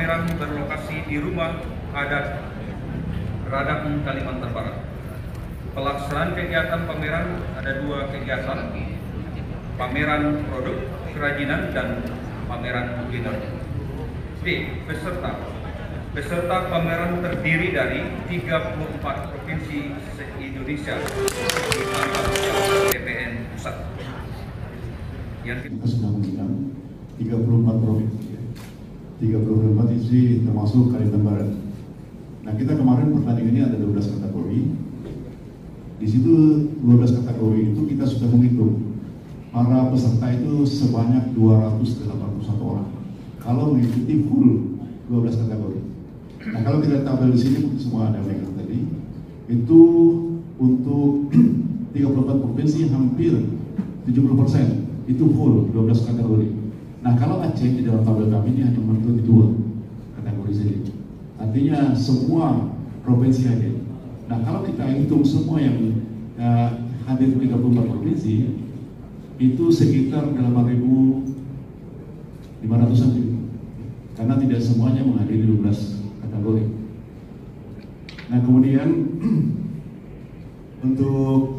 pameran berlokasi di Rumah Adat Radang, Kalimantan Barat. Pelaksanaan kegiatan pameran ada dua kegiatan, pameran produk kerajinan dan pameran kuliner. B. Peserta pameran terdiri dari 34 provinsi se-Indonesia di kantor BPN Pusat. Kita sudah mengundang 34 provinsi, 34 provinsi termasuk Kalimantan Barat. Nah, kita kemarin pertandingan ini ada 12 kategori. Di situ 12 kategori itu kita sudah menghitung para peserta itu sebanyak 281 orang. Kalau mengikuti full 12 kategori. Nah, kalau kita tabel di sini semua ada mereka tadi. Itu untuk 34 provinsi hampir 70%. Itu full 12 kategori. Nah, kalau Aceh di dalam tabel kami ini hanya mengikuti 2 kategori saja. Artinya semua provinsi hadir. Nah, kalau kita hitung semua yang hadir 34 provinsi itu sekitar 8.500-an, karena tidak semuanya menghadiri 12 kategori. Nah, kemudian untuk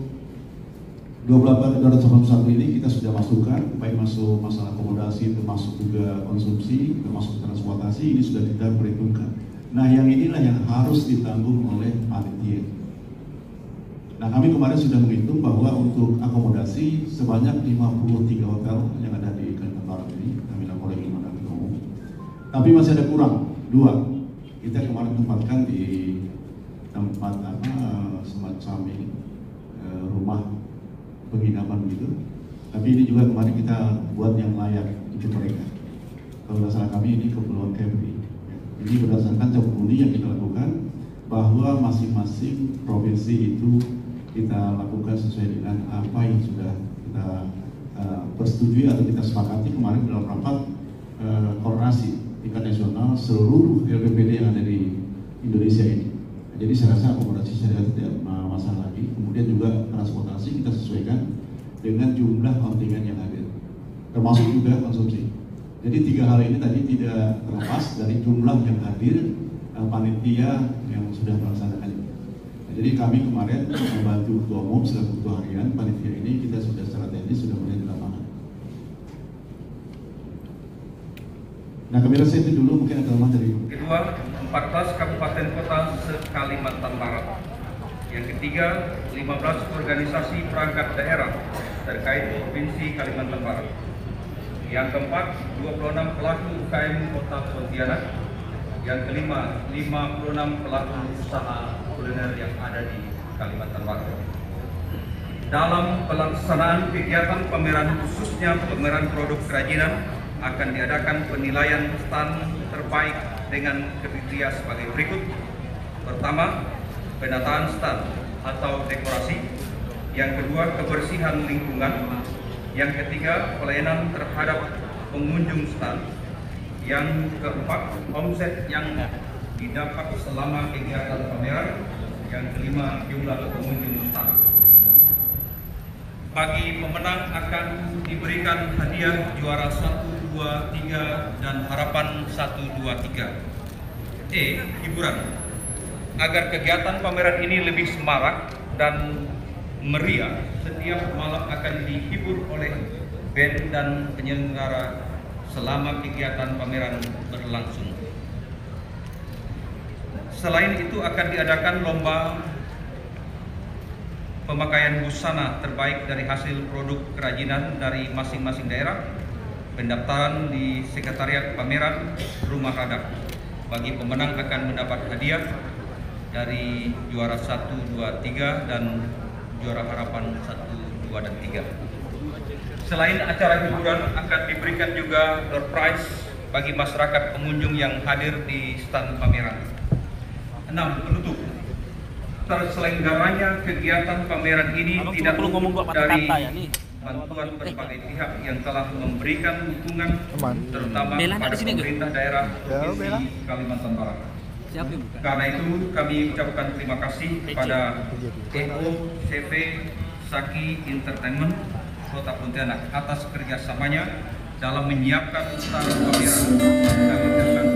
281 ini kita sudah masukkan, baik masuk masalah akomodasi, termasuk juga konsumsi, termasuk transportasi, ini sudah kita perhitungkan. Nah, yang inilah yang harus ditanggung oleh panitia. Nah, kami kemarin sudah menghitung bahwa untuk akomodasi sebanyak 53 hotel yang ada di Kalimantan Barat ini, kami laporan di Mandat Umum. Tapi masih ada kurang, 2. Kita kemarin tempatkan di tempat semacam ini, rumah penginapan gitu. Tapi ini juga kemarin kita buat yang layak untuk mereka. Kalau masalah kami ini Kepulauan Kepri. Ini berdasarkan testimoni yang kita lakukan bahwa masing-masing provinsi itu kita lakukan sesuai dengan apa yang sudah kita persetujui atau kita sepakati kemarin dalam rapat koordinasi tingkat nasional seluruh LPPD yang ada di Indonesia ini. Jadi saya rasa akomodasi saya tidak masalah lagi. Kemudian juga transportasi kita sesuaikan dengan jumlah kontingen yang hadir, termasuk juga konsumsi. Jadi 3 hal ini tadi tidak terlepas dari jumlah yang hadir, panitia yang sudah melaksanakan ini. Nah, jadi kami kemarin membantu ketua umum selaku ketua harian panitia ini, kita sudah secara teknis sudah mulai di lapangan. Nah, kamera saya itu dulu mungkin ada teman dari Kedua, 14 kabupaten kota se-Kalimantan Barat. Yang ketiga, 15 organisasi perangkat daerah terkait Provinsi Kalimantan Barat. Yang keempat, 26 pelaku UKM Kota Pontianak. Yang kelima, 56 pelaku usaha kuliner yang ada di Kalimantan Barat. Dalam pelaksanaan kegiatan pameran, khususnya pameran produk kerajinan, akan diadakan penilaian stand terbaik dengan kriteria sebagai berikut. Pertama, penataan stand atau dekorasi. Yang kedua, kebersihan lingkungan. Yang ketiga, pelayanan terhadap pengunjung stand. Yang keempat, omset yang didapat selama kegiatan pameran. Yang kelima, jumlah pengunjung stand. Bagi pemenang akan diberikan hadiah juara 1, 2, 3 dan harapan 1, 2, 3. Hiburan. Agar kegiatan pameran ini lebih semarak dan meriah, setiap malam akan dihibur oleh band dan penyelenggara selama kegiatan pameran berlangsung. Selain itu akan diadakan lomba pemakaian busana terbaik dari hasil produk kerajinan dari masing-masing daerah. Pendaftaran di Sekretariat Pameran Rumah Radang. Bagi pemenang akan mendapat hadiah dari juara 1, 2, 3 dan juara harapan 1, 2, dan 3. Selain acara hiburan, akan diberikan juga door prize bagi masyarakat pengunjung yang hadir di stand pameran. 6. Penutup. Terselenggaranya kegiatan pameran ini tidak luput dari bantuan berbagai pihak yang telah memberikan dukungan, terutama pada pemerintah daerah Provinsi Kalimantan Barat. Karena itu kami ucapkan terima kasih kepada EO, CV, Saki Entertainment Kota Pontianak atas kerjasamanya dalam menyiapkan stand pameran.